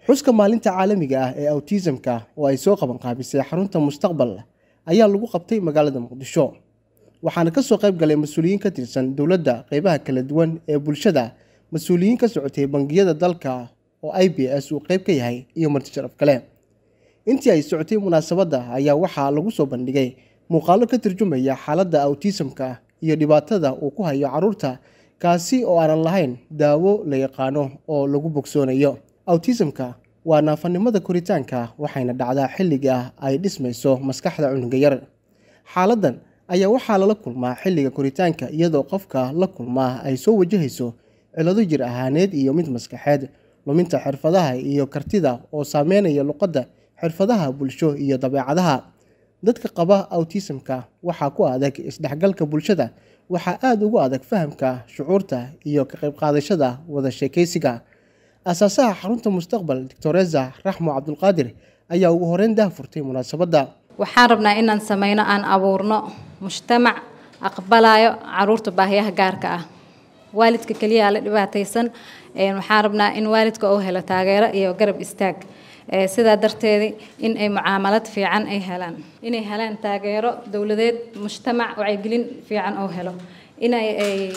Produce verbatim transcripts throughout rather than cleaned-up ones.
xuska maalinta caalamiga ah ee autism-ka oo ay soo qaban qaabisay xarunta mustaqbal ayaa lagu qabtay magaalada Muqdisho waxaana ka soo qayb galay mas'uuliyiin ka tirsan dawladda qaybaha kala duwan ee bulshada mas'uuliyiin ka socotay bangiyada dalka oo I B S uu qayb ka yahay iyo marti sharaf kale intii ay socotay munaasabadda ayaa waxaa lagu soo bandhigay muuqaalo ka turjumaya xaaladda autism-ka iyo dhibaatada uu ku hayo carruurta kaasi oo aan lahayn daawo la yaqaano oo lagu bogsoonayo autism-ka waa naafanimada koritaanka waxayna dhacdaa xilliga ay dhismayso maskaxda cunuga yar xaaladdan ayaa waxaa lala kulmaa xilliga koritaanka iyadoo qofka la kulmaa ay soo wajahayso cilado jir ahaaneed iyo mid maskaxeed luminta xirfadaha iyo kartida oo saameynaya luqadda xirfadaha bulsho iyo dabeecadaha dadka qaba autism-ka waxaa ku adag isdhexgalka bulshada waxaa aad ugu adag fahamka shucuurta iyo ka qayb qaadashada wada sheekaysiga asaasaha xarunta mustaqbal Doctoresa Raxmo Cabdulqaadir ayaa ugu horeyn daahfurtay munaasabadda waxaan rabnaa inaan sameeyno aan abuurno mujtamac aqbalayo carruurta baahiyaha gaarka ah waalidka kaliya la dhibaataysan ee waxaan rabnaa in waalidka uu helo taageero iyo garab istaag ee sida darteed in ay mucaamalad fiican ay helaan inay helaan taageero dawladeed mujtamac wacyigelin fiican oo helo in ay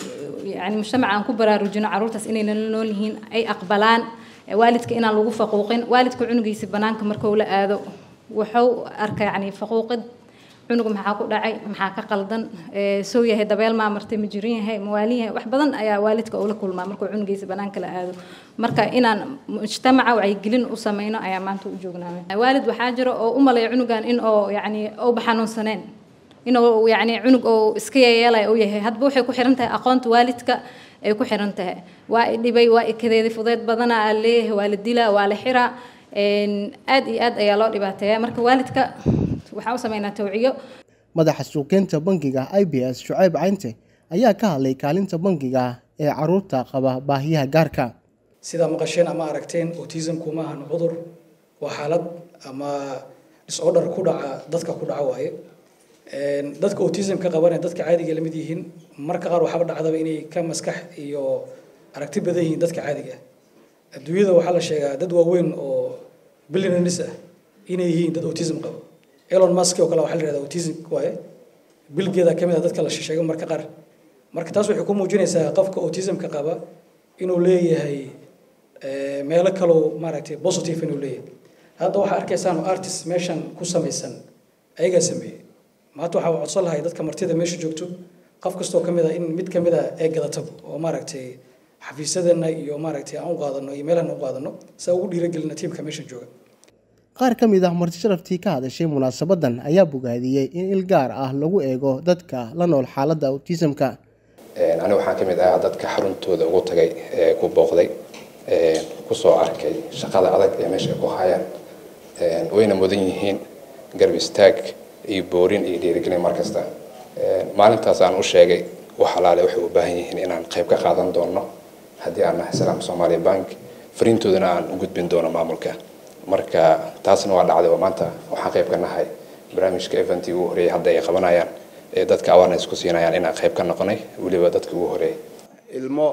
yani mujtamac aan ku baraarujino carruurtaas inay nool yihiin ay aqbalaan waalidka inaan lagu faquuqin waalidka cunugiisa banaanka marka uu la aado wuxuu arkay yani faquuqid cunug maxaa ku dhacay maxaa ka qaldan ee soo yahay dabeel ma martay ma jirin yahay mawaalihi wax badan ayaa waalidka uu la kulmaa marka cunugiisa banaanka la aado marka inaan mujtamaca wacyigelin u sameeyno ayaa maanta u joognaa waalid waxaa jira oo u malay cunugan in oo yani oo baxanuunsaneen inuu yani cunug oo iska yeelay oo yahay hadba waxay ku xiran tahay aqoonta waalidka ay ku xiran tahay waa dhibay waa ikadeedi fudeed badana leeyahay waalidila waa la xira een aad iyo aad ayaa loo dhibaateeyaa marka waalidka waxa uu sameeynaa tawciyo madaxa suuqeynta bangiga I B S Shucayb Caynte ayaa ka hadlay kaalinta bangiga ee carruurta qaba baahiyaha gaarka sida maqasheen ama aragteen autism-ku ma ahan cudur waa xaalad ama disorder ku dhaca dadka ku dhaca waaye een dadka autism-ka qabana dadka caadiga la mid yihiin marka qaar waxa dhacdaba inay ka maskax iyo aragti badan yihiin dadka caadiga adduunyada waxa la sheegaa dad waaweyn oo billionaires ah inay yihiin dad autism qaba Elon Musk oo kale waxa la yiraahdaa autism waaye Bill Gates kamid ah dadka la sheegay marka qaar marka taas waxay ku muujinaysaa qofka autism-ka qaba inuu leeyahay ee meel kale oo maaragtay positive inuu leeyahay hadda waxa arkaysaan artist meeshan ku samaysan ayaga sameeyay maanta waxa uu codsan lahay dadka martida meesha joogto qof kasto kamid ah in mid kamid ah ay gadato oo maaragtay xafiisadana iyo maaragtay aan u qaadano iyo meelan u qaadano saa ugu dhiirigelina tiimka meesha jooga qaar ka mid ah marti sharaftii ka hadashay munaasabaddan ayaa bogaadiyay in il gaar ah lagu eego dadka la nool xaaladda autism-ka een aniga waxaan ka mid ah dadka xaruntooda ugu tagay ee ku booqday ee ku soo arkay shaqada adag ee meesha ku hayaan een wayna mudan yihiin garab istaag iyo boorin iyo dhiirigelin markasta een maalintaas aan u sheegay waxa laale waxay u baahan yihiin inaan qayb ka qaadan doono haddii aan nahay Salaam Somali Bank fariintoodana aan u gudbin doono maamulka marka taasna waa dhacday maanta waxaan qayb ka nahay barnaamijka event ugu horeeyay hadda ay qabanayaan ee dadka awaarness ku siinayaan inaan qayb ka noqonay waliba dadka ugu horeeyay ilmo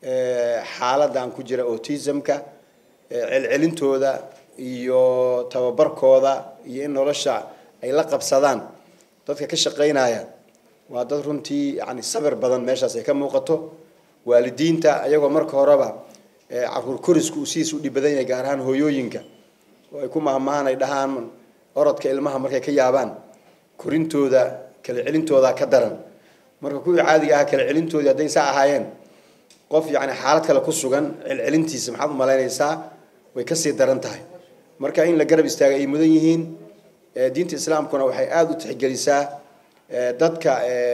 xaaladan ku jira autism-ka celcelintooda iyo tababarkooda iyo in nolosha ay la qabsadaan dadka ka shaqeynaya waa dad runtii yani sabir badan meeshaas ay ka muuqato waalidiinta ayagoo marka horeba carruur korisku siis u dhibadan yahay gaar ahaan hooyooyinka oo ay ku maahmaahan ay dhahaan orodka ilmaha markay ka yaabaan korintooda kala celintooda ka daran marka kuwii caadiga ah kala celintoodii hadday saa ahaayeen qof yani xaalad kale ku sugan celcelintiisa maxaad u malaynaysaa way ka sii daran tahay marka in la garab istaaga ay mudan yihiin diinta islaamkuna waxay aad u tixgelisaa dadka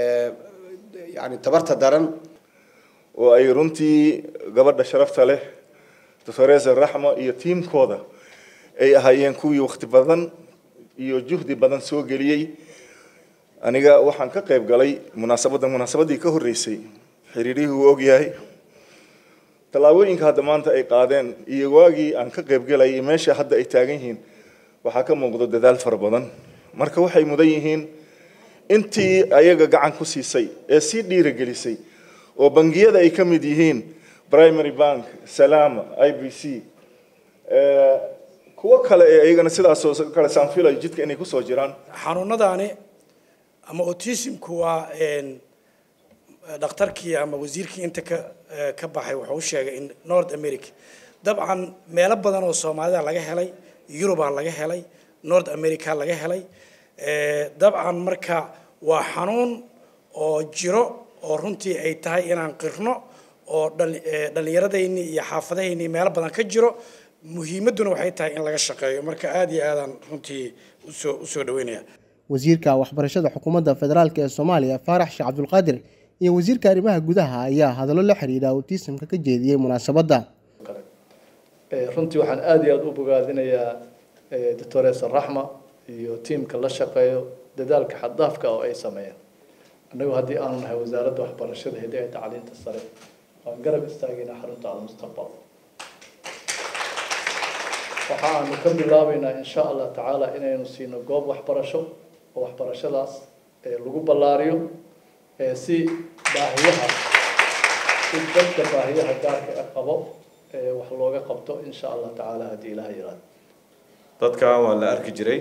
yani tabarta daran oo ay runtii gabadha sharafta leh Doctoresa Raxmo iyo tiimkooda ay ahaayeen kuwii waqti badan iyo juhdi badan soo geliyay aniga waxaan ka qayb galay munaasabada munaasabadii ka horeysay xiriirihii uu og yahay talaabooyinka hadda maanta ay qaadeen iyo waagii aan ka qayb galay meesha hadda ay taagan yihiin waxa ka muuqdo dadaal far badan marka waxay mudan yihiin intii ayaga gacan ku siisay ee si dhiirigelisay oo bangiyada ay ka mid yihiin Primary Bank, Salaam, I B C kuwa kale ee ayagana sidaas oo kale saanfilay jidka inay ku soo jiraan xanuunadaani ama autismku waa een dhakhtarkii ama wasiirkii inta ka ka baxay wuxuu sheegay in North America dabcan meelo badan oo Soomaalida laga helay Europe laga helay North America laga helay ee dabcan marka waa xanuun oo jiro oo runtii ay tahay inaan qirno oo dhalinyaradayni iyo xaafadahayni meelo badan ka jiro muhiimaduna waxay tahay in laga shaqeeyo marka aad iyo aadan runtii u soo u soo dhaweynaya wasiirka waxbarashada xukuumadda federaalka ee Soomaaliya Faarax Sheekh Cabdulqaadir iyo wasiirka arrimaha gudaha ayaa hadallo la xiriira autismka ka jeediyay munaasabadda ee runtii waxaan aad iyo aad u bogaadinayaa Doctor Raxma iyo teamka la shaqeeyo dadaalka xad dhaafka oo ay sameeyeen annagu haddii aanu nahay wasaaradda waxbarashada hidaha iyo tacliinta sare waan garab istaagayna xarunta al-mustaqbal waxaanu ka bilaabaynaa insha Allah tacaala inaynu siino goob waxbarasho oo waxbarashadaas ee lagu ballaariyo ee si baahiyaha si dadka baahiyaha gaarka ah qabo ee wax looga qabto insha Allah tacaala hadii Ilaahay yiraahdo dadka waa la arki jiray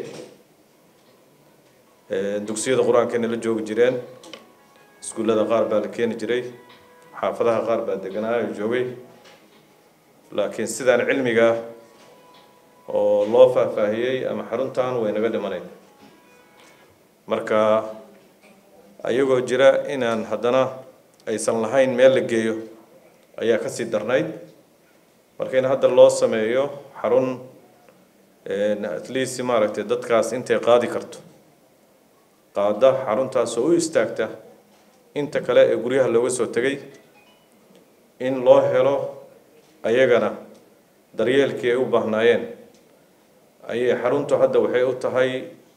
ee dugsiyada quraanka la joogi jireen iskuulada qaar baa la keeni jiray xaafadaha qaar baa deganaayo joogay laakiin sidaan cilmiga oo loo faahfaahiyay ama xaruntan way naga dhimanay marka ayagoo jira inaan haddana aysan lahayn meel la geeyo ayaa ka sii darnayd marka in hadda loo sameeyo xarun at least maaragtay dadkaas intay qaadi karto qaada xaruntaas oo u istaagta inta kale ee guryaha looga soo tagay in loo helo ayagana daryeelkii ay u baahnaayeen ayay xaruntu hadda waxay u tahay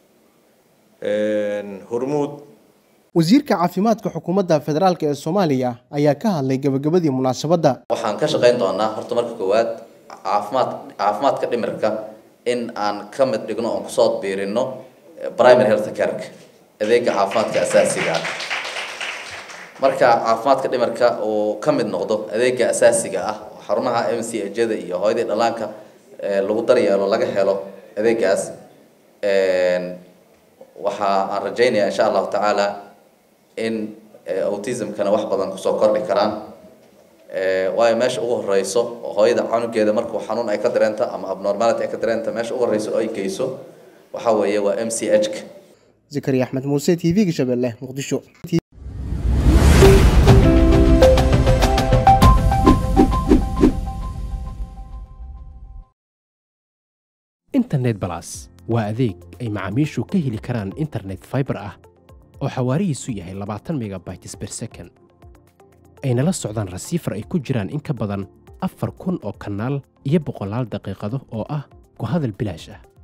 hormuud wasiirka caafimaadka xukuumadda federaalka ee Soomaaliya ayaa ka hadlay gabagabadii munaasabadda waxaan ka shaqeyn doonaa horta marka koowaad caafimaad caafimaadka dhimirka in aan ka mid dhigno oo ku soo biirino primary health care adeega caafimaadka asaasiga ah marka caafimaadka dhimirka oo ka mid noqdo adeega asaasiga ah xarumaha M C H-da iyo hooyada dhalaanka lagu daryeelo laga helo adeegaas een waxa aan rajaynayaa insha Allah tacaala in autism kana wax badan ku soo kordhi karaan ee way meesha ugu horeyso hooyada canugeeda markuu xanuun ay ka dareento ama abnormality ay ka dareento meesha ugu horeyso ay geyso waxa weeye waa M C H Zakariya Ahmed Muuse T V Shabeelle Muqdisho internet plus waa adeeg ay macaamiishu ka heli karaan internet fiber ah oo xawaarihiisu yahay labaatan megabytes per second ayna la socdaan receiver ay ku jiraan in ka badan afar kun oo kanaal iyo boqolaal daqiiqado oo ah ku hadal bilaash ah